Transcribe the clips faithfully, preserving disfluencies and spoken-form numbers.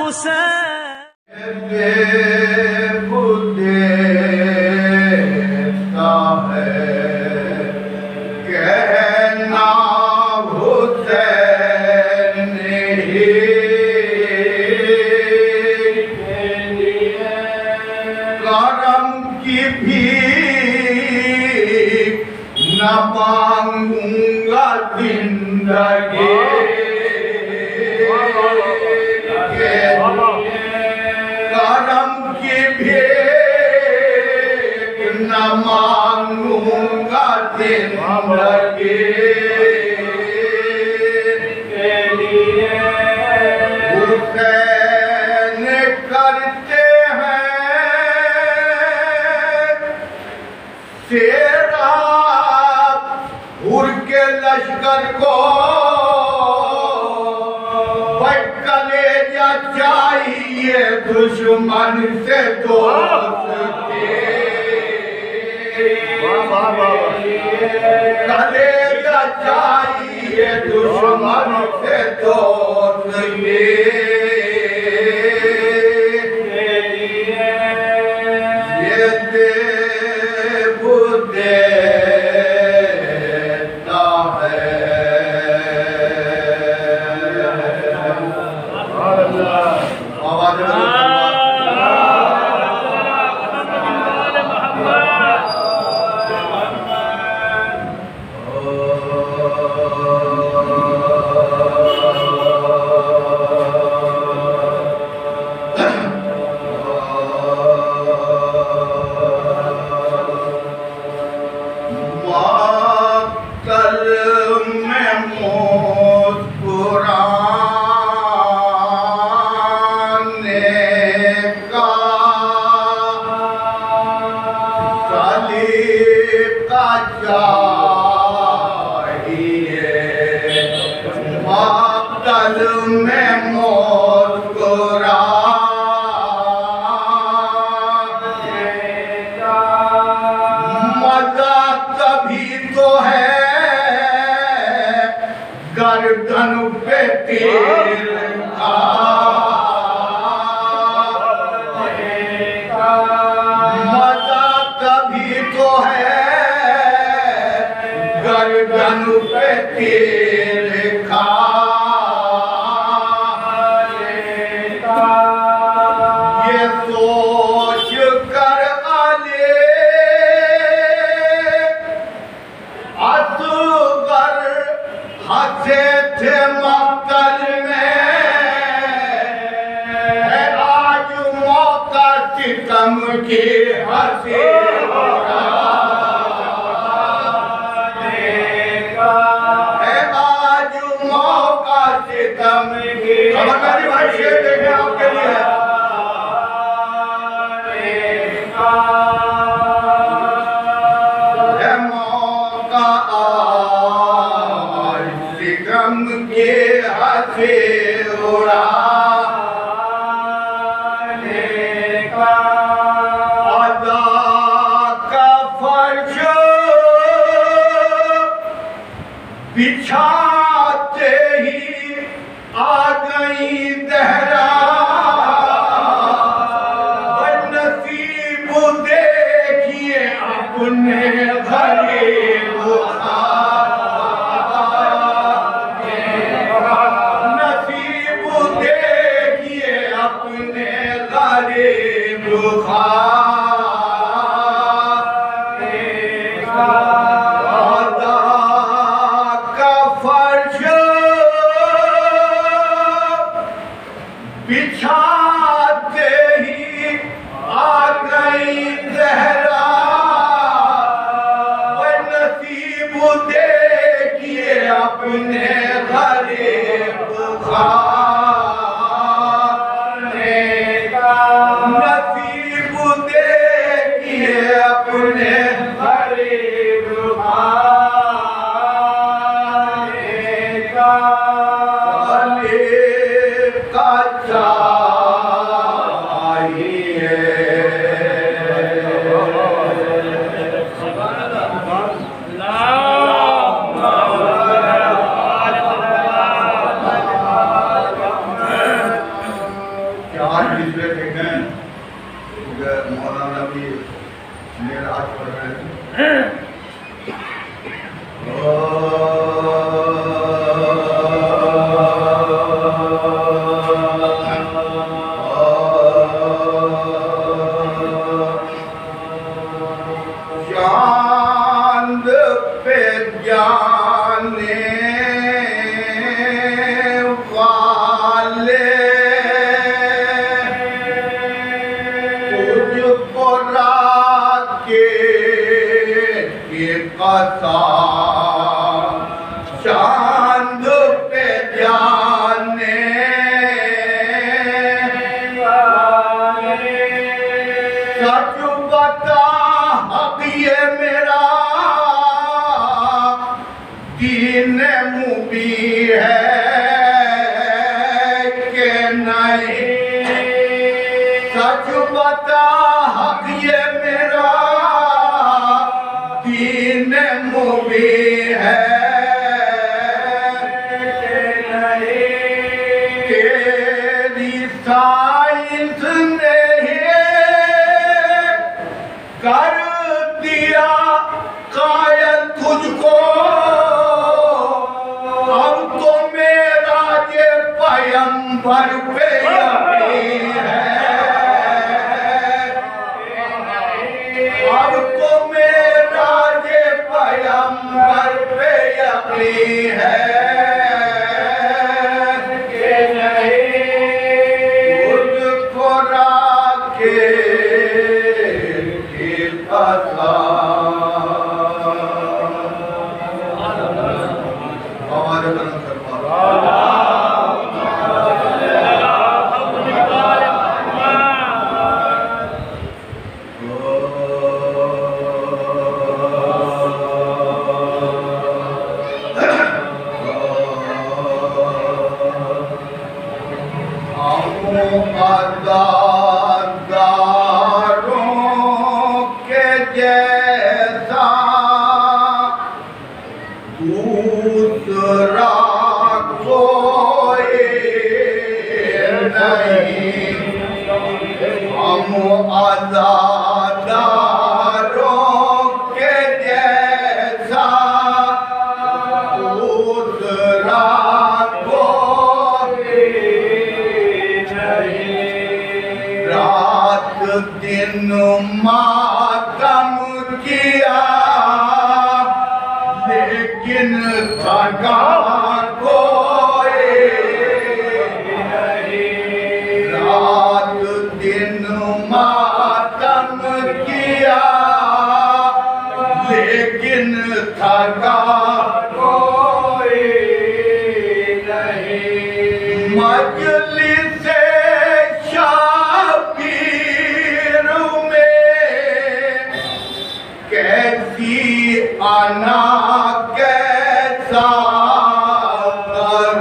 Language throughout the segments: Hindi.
हुसैन देता है कहना हुसैन ही करम की भीख न मांगूंगा जिंदगी करम की भीख न मांगूंगा जिंदगी के लिए हुसैन करते हैं शेरा उड़ के लश्कर को कलेजा चाहिए दुश्मन से दोस्ती कलेजा चाहिए दुश्मन से दोस्ती ये देव देता है गर्दन पे तीर मजा कभी तो है गर्दन पे तीर खा ये सोच कर आले असगर हंसे थे मक्तल में है आज मौका सितम की हंसी है आज मौका सितम की खबरदारी भाई शेर देखे आपके लिए है मौका गम के हंसे उड़ाने का अदा का फर्ज बिछाते ही आ गई दहरा नसीब देखिए अपने गरीब बिछाते ही आ गई जहरा नसीब देखिए अपने गरीब खाने का नसीब देखिए अपने गरीब खाने का चाहिए कर रहे हैं। चांद पे जाने वाले तुझको रात के कसम, चांद पे जाने वाले सच बता ये मेरा दीन मुबी है कि नहीं, सच बता हक ये मेरा दीन मुबी है कि नहीं। तेरी साइंस ने कर दिया कायल तुझको, अब तो मेरा ये पैगंबर पे यकीन है, अब तो मेरा ये पैगंबर पे यकीन है कि नहीं। तुझको राखे हमारे तरफ जैसा दूसरा कोई नहीं, हम आज़ादारों के जैसा दूसरा कोई नहीं। रात दिन मातम किया लेकिन थका कोई नहीं, रात दिन मातम किया लेकिन थका कोई नहीं। मजलिस शाबीर में कैसी आना कैसा कर,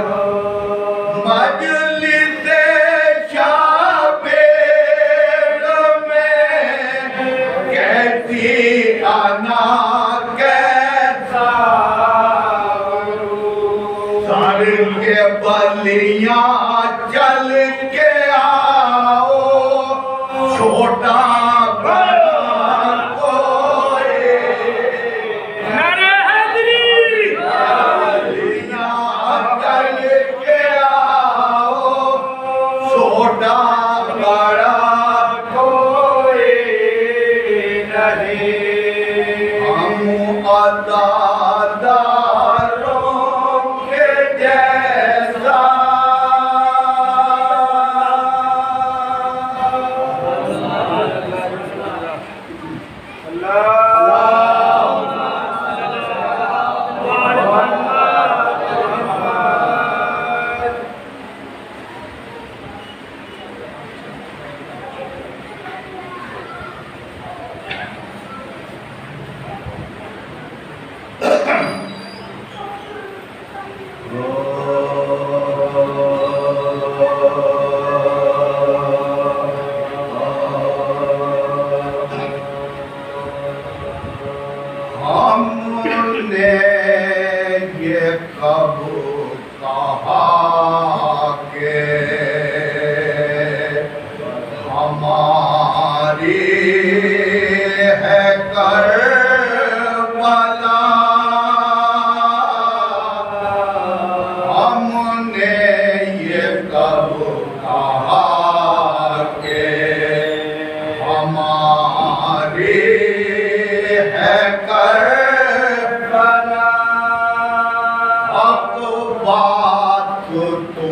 मजलिस शाबीर में कैसी आना कैसा करूं। सारे के बलियां चल के आओ, छोटा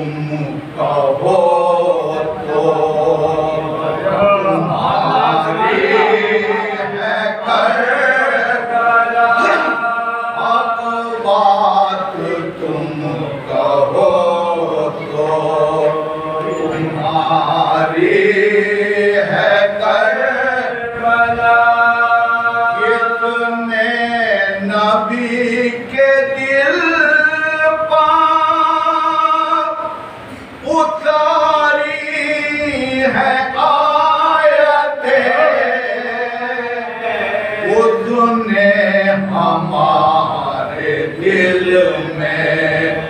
तुम कहो तो तुम्हारी है करबला, हक बात तुम कहो तो तुम्हारी है करबला। किसने नबी के दिल उतारी है आयतें, उसने हमारे दिल में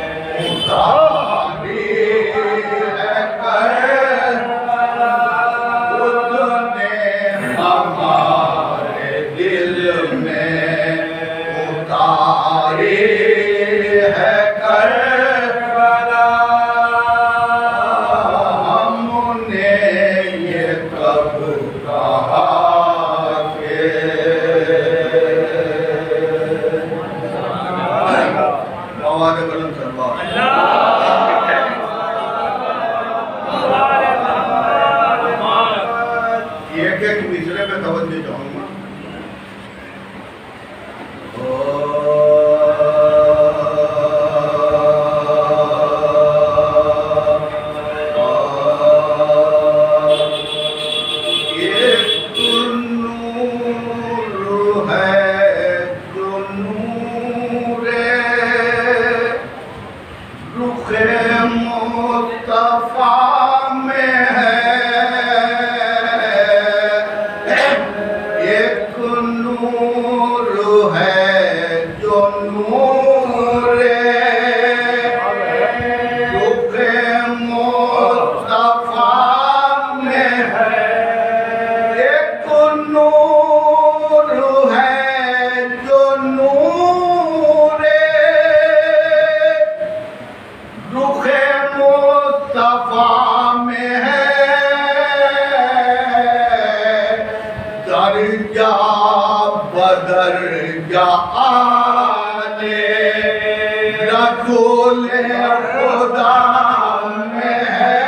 उतारी है करबला, उसने हमारे दिल में उतारी है करबला। हमने ये कब कहा के आवाज़ बुलंद करवा। एक एक मिसरे में तवज्जो चाहूंगा। दर्जा बदर्जा आले रसूल खुदा में है,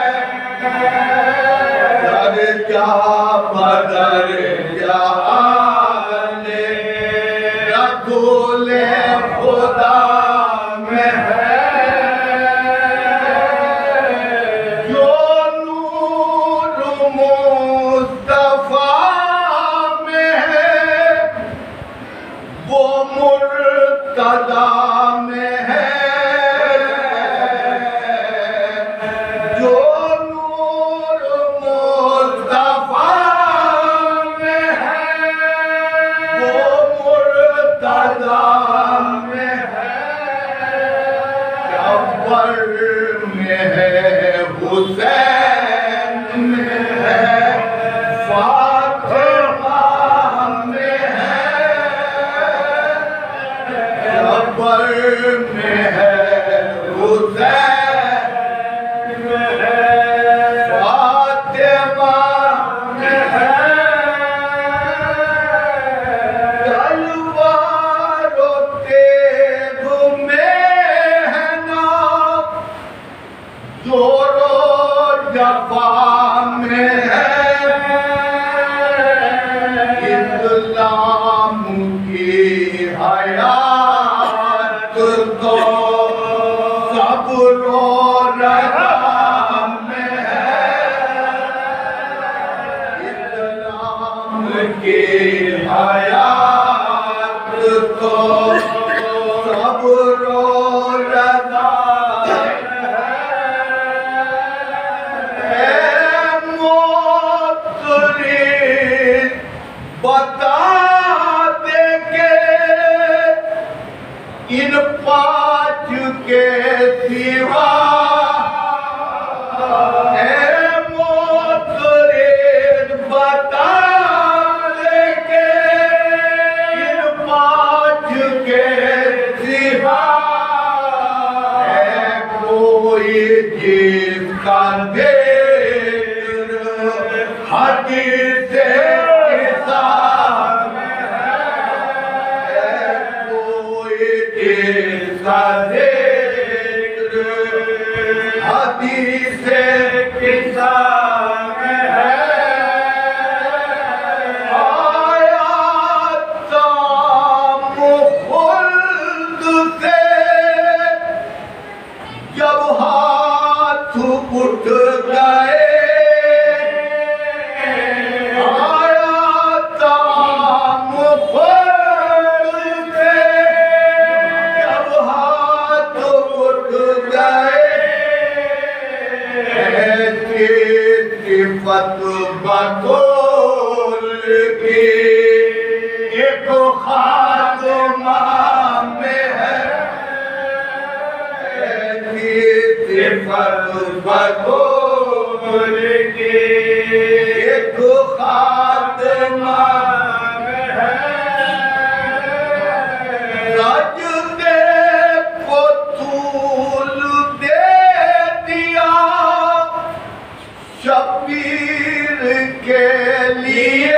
दर्जा बदर्जा आले रसूल खुदा में है। जो नूर मुस्तफा वो मुर्तदा में है, जो नूर मुस्तफा में है वो मुर्तदा में है। जब्बर में है, हुसैन में है, फातिमा में है, जब्बर में है, हुसैन में है, फातिमा में है। तलवारों तेग में है ना, जोरो जफा में है। इस्लाम की हयात तो सब्रो रज़ा में है, इस्लाम की हयात तो सब्रो रज़ा में है। मोतरी बता दे के इन पाँच के सिवा मोतरी बता दे के इन पाँच के सिवा है कोई जिसका ज़िक्र हदीस आदि से किसान है आया ताम खुल्द से जब हाथ उठ गए बतौल की एक खात्मा में है बतौल की एक खात्मा में है राज दे को तूल दे दिया शबीर के लिए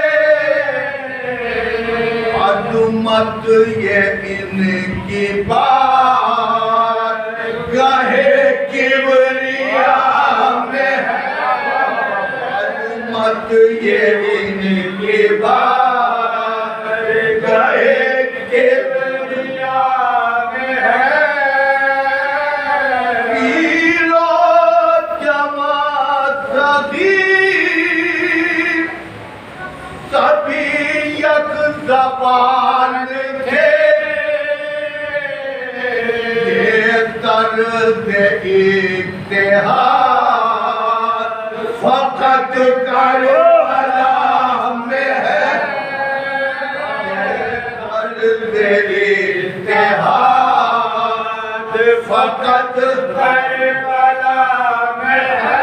अदमत ये इनकी बात गहे किबरिया में है अदमत ये इनकी बात गहे किबरिया में है सभी एक ज़बान थे ये दर्द इत्तेहाद फकत करबला में है दर्द इत्तेहाद फकत करबला में है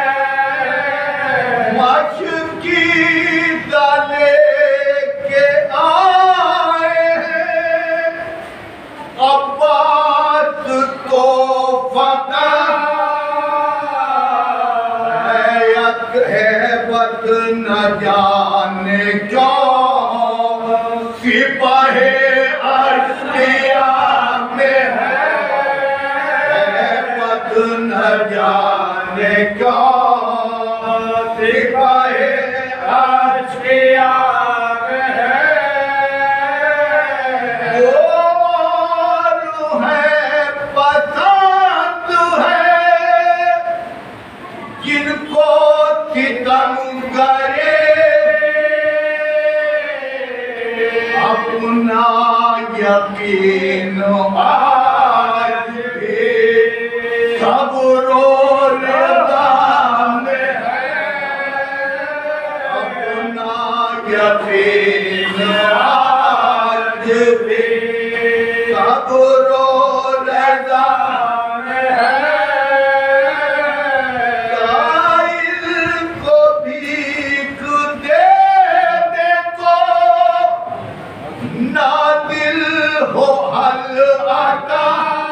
के आए हैं अब्बास तो फकत है बत न जाने क्यों सिपाही अस्लिया में है बत न जाने क्यों सिपाही अस्लिया अपना यकीन आज भी सब रोज़ा में है अपना यकीन आज भी सब रोज़ा में है ना दिल हो हल आता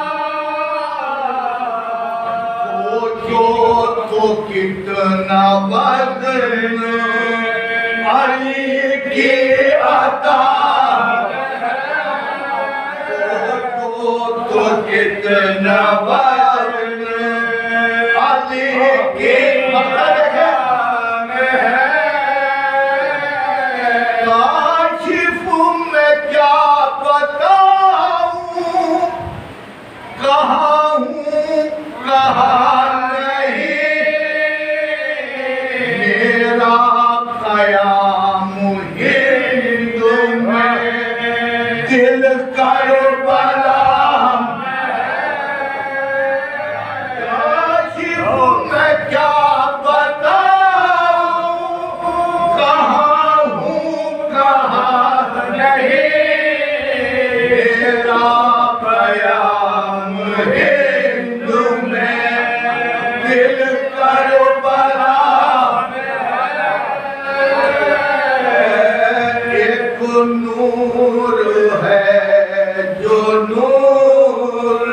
सोचो तो कितना बदन अली की आता सोचो तो कितना बदन अली की कहाँ हूँ कहाँ नहीं मेरा क़याम हिंद में दिल करबला मैं क्या बताऊँ कहाँ हूँ कहाँ नहीं मेरा क़याम हिंदू में दिल करबला एक नूर है जो नूर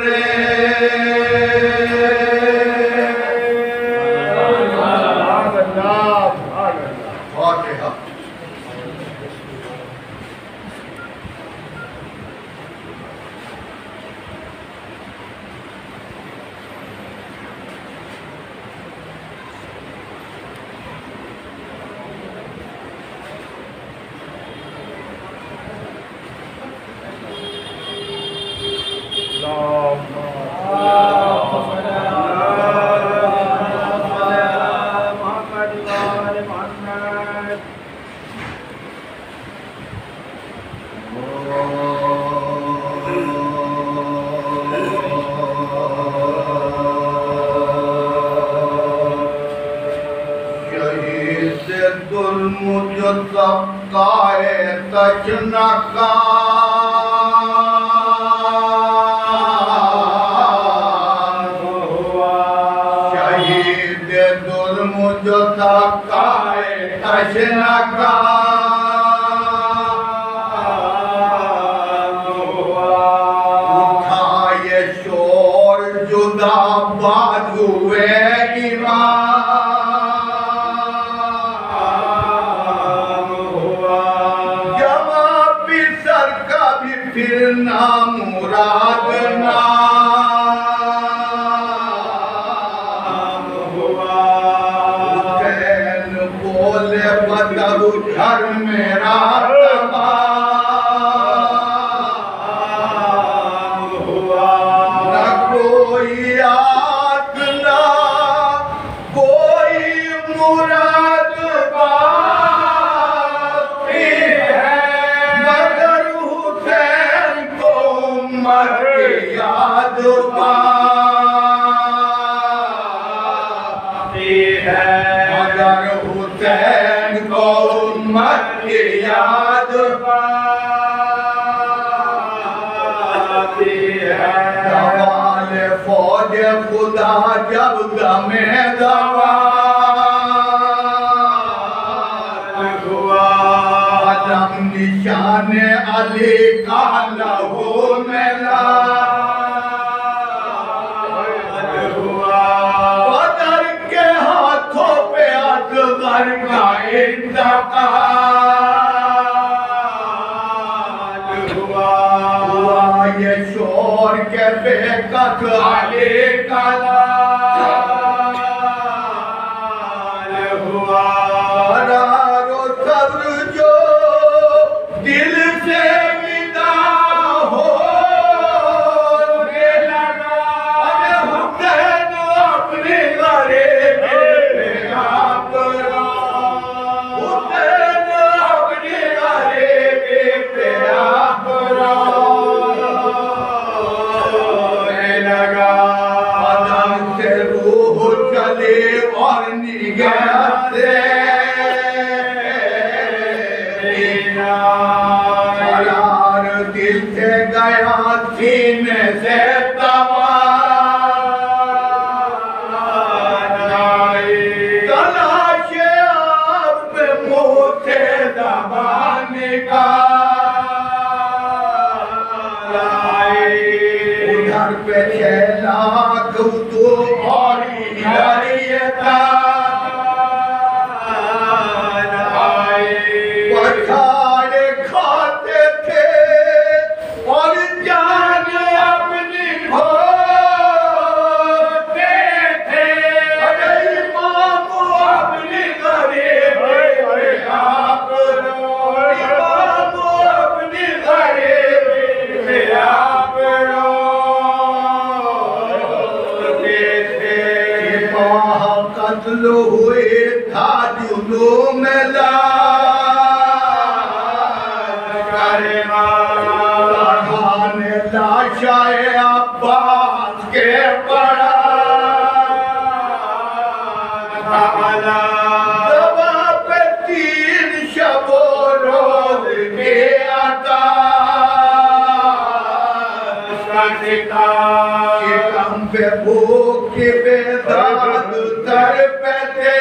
मुझ सबका तशना का शहीद दुल मुझ सबका तशना का उठाए शोर जुदा बाजुए फिर ना मुराद नाम हुआ हुसैन बोले बदलू घर मेरा तमाम हुआ न कोई याद ना कोई मुराद बाकी है मगर उम्मत याद पाती है मगर हुसैन को उम्मत याद पाती है सवाल फौज खुदा जब दमे दवाल हुआ कदम निशान अली का लहू मिला हुआ बदर के हाथों पे असगर का इंतकाल हुआ हुआ ये शोर के बेकत अली का लाल हुआ रारो सब्र जो दिल से और निगाह से करार दिल से गया सीने से तलाशे आप मुँह से दबाने का उधर पे छह लाख तो और पछाड़े खाते थे और जान अपनी खोते थे अरे इमाम अपनी गरीब आप इमाम अपनी गरीब आप कत्ल हुए था जुलूम लाने लाशाए अब्बास के पड़ा दबा पे तीन शबो रोज के आता कम पे भूख के बेदाद तर पे थे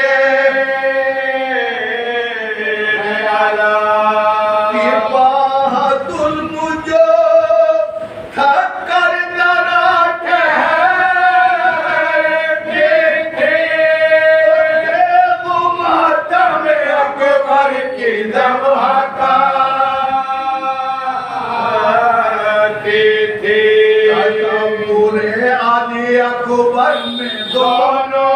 बहादुर मुझो थकर नरा ठहरे थे मातम अकबर की दबा पूरे आली अकबर में दोनों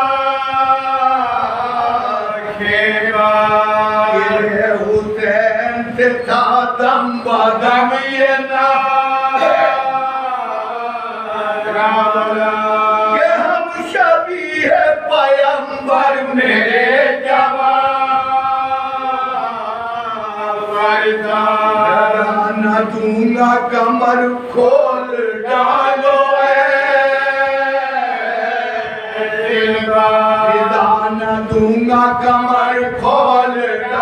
हुसैन से था दम बदम ये ना कि हम शबीह पैगंबर मेरे जवान न दूंगा कमर खोल डालो न दूंगा कमर खोल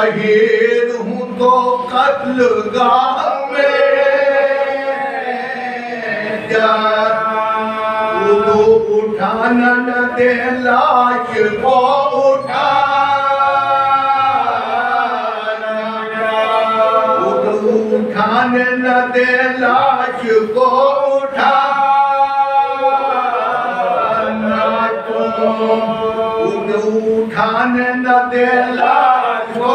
शहीद हूँ तो कत्लगाह में वो उठाना न दे लाश को उठाना उठाने न दे लाश को उठाना उठाने न दे लाश को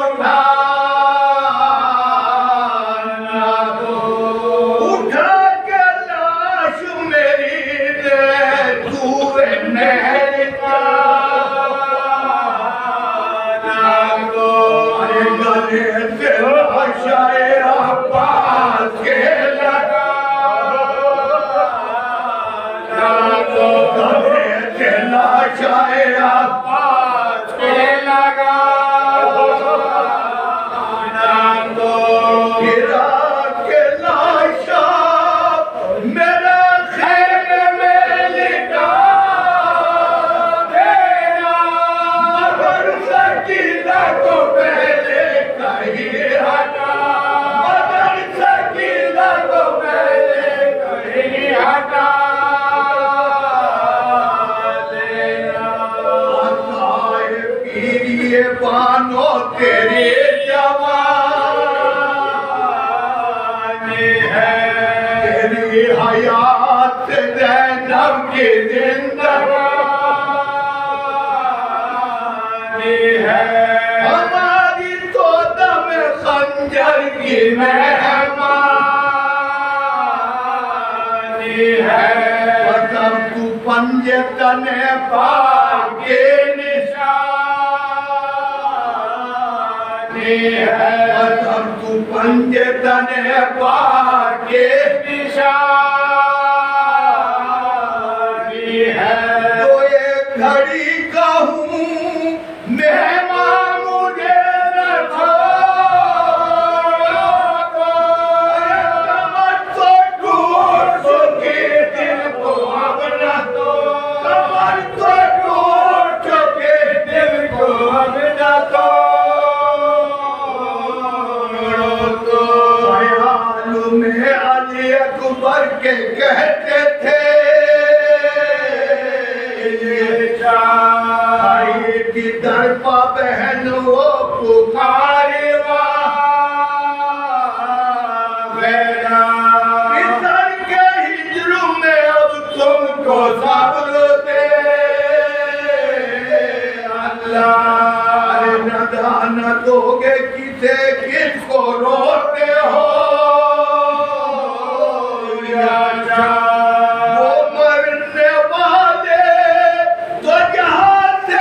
हमारी तो दम खंजर की मेहमानी है मतलब तू पंजे तने पाके निशानी है मतलब तू पंजे तने पाके निशानी है तो एक घड़ी का हूँ मेहमान मुझे न छोड़ो कमर तो टूट चुकी दिल को अब न दो कमर तो टूट चुकी दिल को अब न दो ख्याल में अली अकबर के कहते थे दर पा बहन वो पुकारे मेरा इधर के हिजरू में अब तुमको सब्र दे अल्लाह अरे न दोगे किसे किसको रोते हो या वो मरने वाले तो जहाँ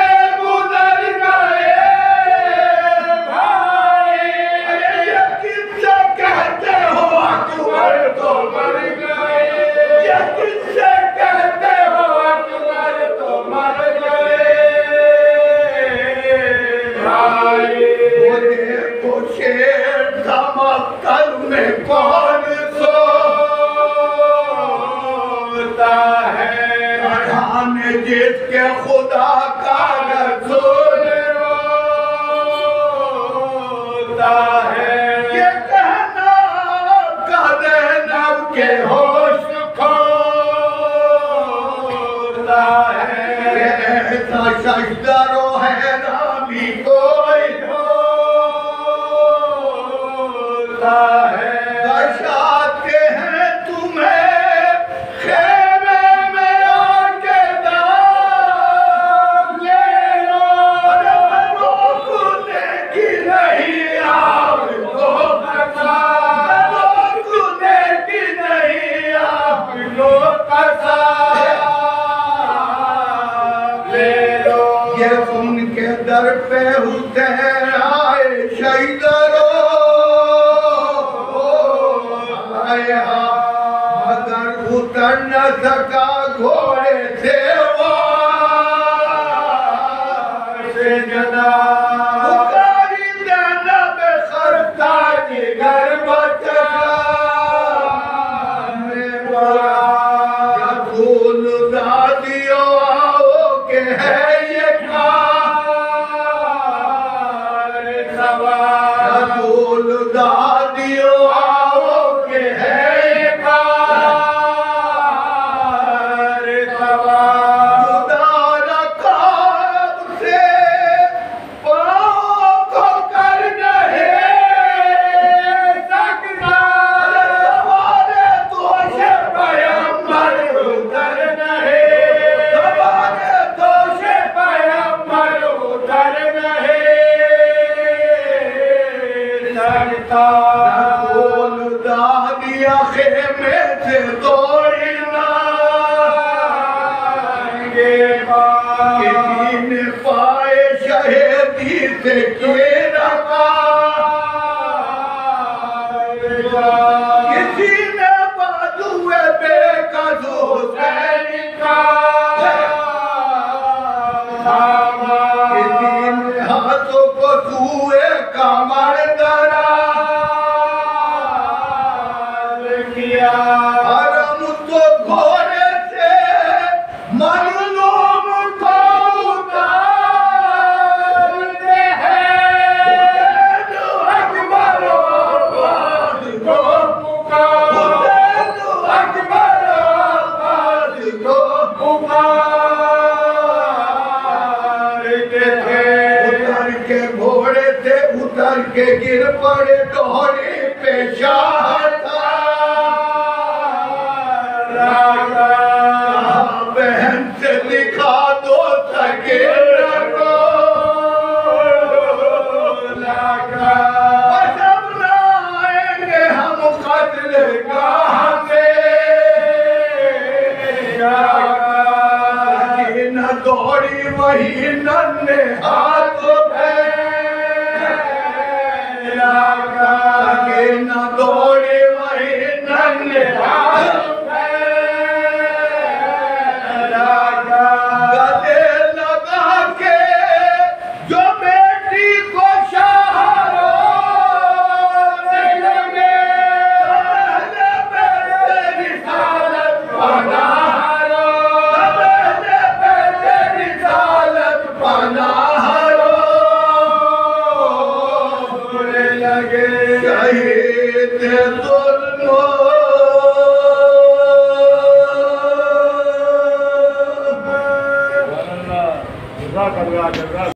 में कौन सोता है अढ़ाने जिसके खुदा का रसूल रोता है ये कहना कदे नब के होश खोता है ऐसा सजदरो है नामी कोई होता है दर्शाते हैं तुम्हें खेमे में आके दाग ले लो रोकने की नहीं आपको कसा रोकने की नहीं आपको कसा ले लो ये उनके दर पे हुसैन आए शहीदरो मगर उतर न सका घोड़े से वो से जदा पुकारी ज़ैनब खरता की घर बचा रसूल दादियों आओ के है ये खार सवा किसी ने पाए शहीदी से किए किसी ने बाजुए बेकसू सैनिका किसी ने हाथों को छुए कमर दरार किया। हरम तो घोड़े से मजलूम को उतारते हैं। अकबर आबाद को पुकार, अकबर आबाद को पुकारते थे। उतर के घोड़े से उतर के गिर पड़े डोरी पे शाह था। बहन से लिखा दो सके को लगा सब लाएंगे हम कत्ल गाह से। न दौड़ी वही नन्हे हाथ न दौड़ी वही नन्हे हाथ गले लगा के जो बेटी को सहारो लगे। रिसालत पनारो रिसालत पनारो लगे। शहीद जुल्म